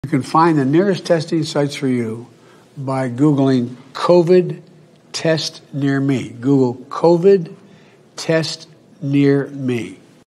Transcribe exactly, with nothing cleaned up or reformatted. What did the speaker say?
You can find the nearest testing sites for you by Googling COVID test near me. Google COVID test near me.